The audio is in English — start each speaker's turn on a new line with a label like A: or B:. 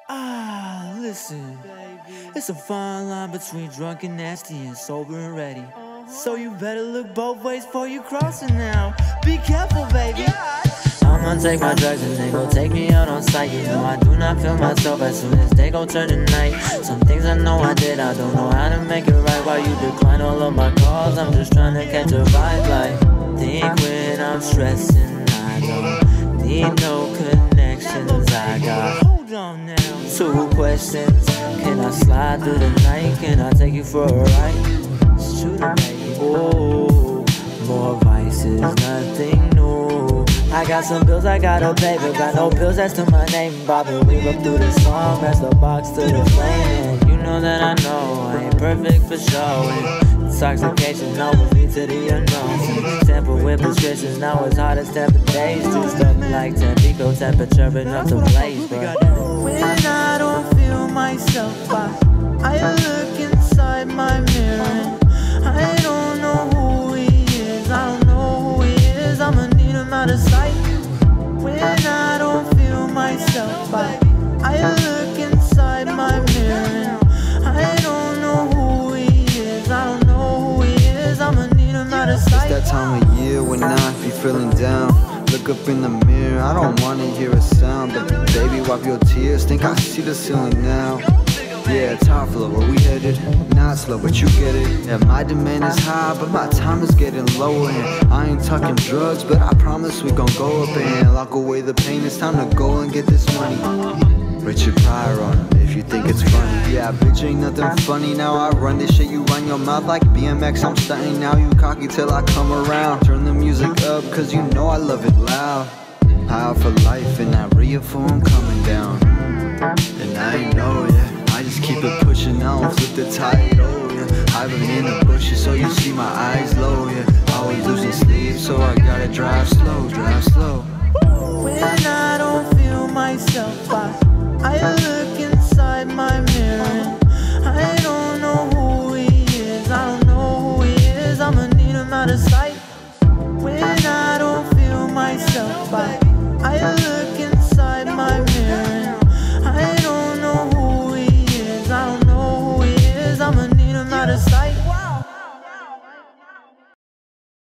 A: Listen, it's a fine line between drunk and nasty and sober and ready. So you better look both ways before you crossing now. Be careful, baby. I'ma take my drugs and they gon' take me out on sight. You know I do not feel myself as soon as they gon' turn to night. Some things I know I did, I don't know how to make it right. While you decline all of my calls, I'm just trying to catch a vibe. Like, think when I'm stressing, I don't need no connections. I got, hold on now, 2 questions. Can I slide through the night? Can I take you for a ride? Shoot it, baby. Oh, more vices, nothing new. I got some bills I gotta pay, but got no bills that's to my name. Bobbing weave up through the song, that's the box to the flame. And you know that I know I ain't perfect for sure. And intoxication always leads to the unknown. Sample with prescriptions, now it's hard as 10 days. Do stuff like Tampico temperature enough to blaze. But when I don't feel myself, I look inside my mirror and I don't know who he is. I don't know who he is. I'ma need him out of sight. When I don't feel myself, I look inside my mirror and I don't know who he is. I don't know who he is. I'ma need him out of sight.
B: It's that time of year when I be feeling down. Look up in the mirror, I don't wanna hear a sound. But baby, wipe your tears, think I see the ceiling now. Yeah, top floor, where we headed? Not slow, but you get it. Yeah, my demand is high, but my time is getting lower. And I ain't talking drugs, but I promise we gon' go up and lock away the pain. It's time to go and get this money. Richard Pryor on him, if you think it's funny. Yeah, bitch, ain't nothing funny. Now I run this shit, you run your mouth like BMX. I'm stunting now, you cocky till I come around. Turn the music up, cause you know I love it loud. High for life, and that real form coming down.